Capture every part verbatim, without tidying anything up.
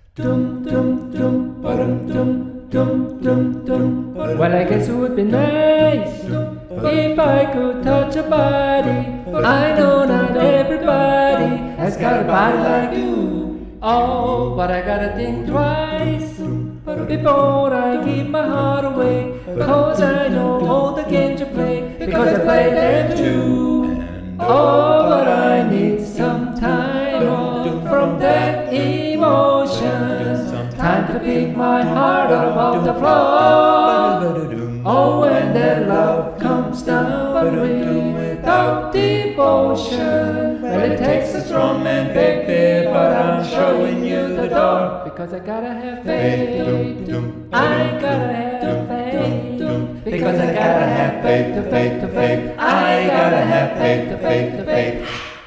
Dum dum dum ba-dum dum dum dum dum. Well, I guess it would be nice if I could touch a body. I know not everybody has got a body like you. Oh, but I gotta think twice before I give my heart away, because I know all the games you play, because I play them too. Oh, but I need some time off from that emotion, time to pick my heart up off the floor. Oh, when that love comes down without devotion, well, it takes a strong man, baby, but I'm showing you the door, because I gotta have faith. I gotta have faith, because I gotta have faith to faith to faith. I gotta have faith to faith to faith.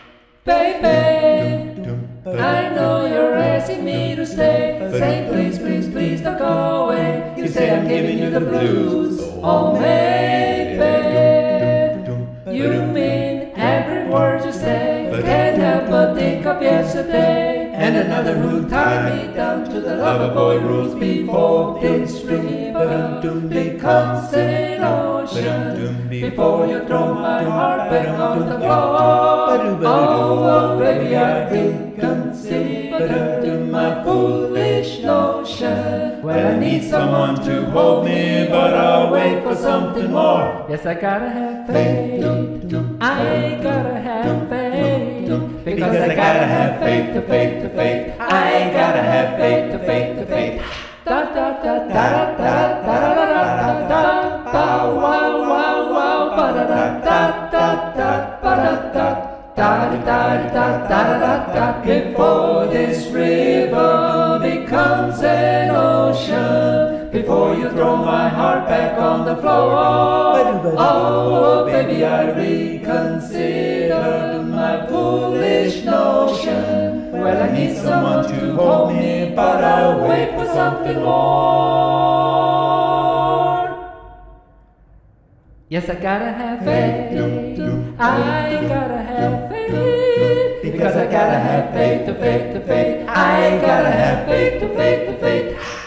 Baby, I know you're asking me to stay, saying please, please, please don't go away. You say I'm giving you the blues. Oh, maybe you mean every word you say. Can't help but think of yesterday, and another who tied me down to the lover boy rules before this river becomes an ocean, before you throw my heart back on the floor. Oh, baby, I reconsider my foolish notion. Well, I need someone to hold me, but I'll wait for something more. Yes, I gotta have faith. I gotta have faith, because I gotta have faith to faith to faith. I gotta have faith to faith to faith. Da da da da da da da da da da da. Wow wow wow. Ba da da da da da ba da da. Da da da da da da da. Before this river becomes an ocean, before you throw my heart back on the floor. Oh, baby, I reconsider my foolish notion. Well, I need someone to hold me, but I'll wait for something more. Yes, I gotta have faith. I gotta have faith, because I gotta have faith to faith to faith. I gotta have faith to faith to faith.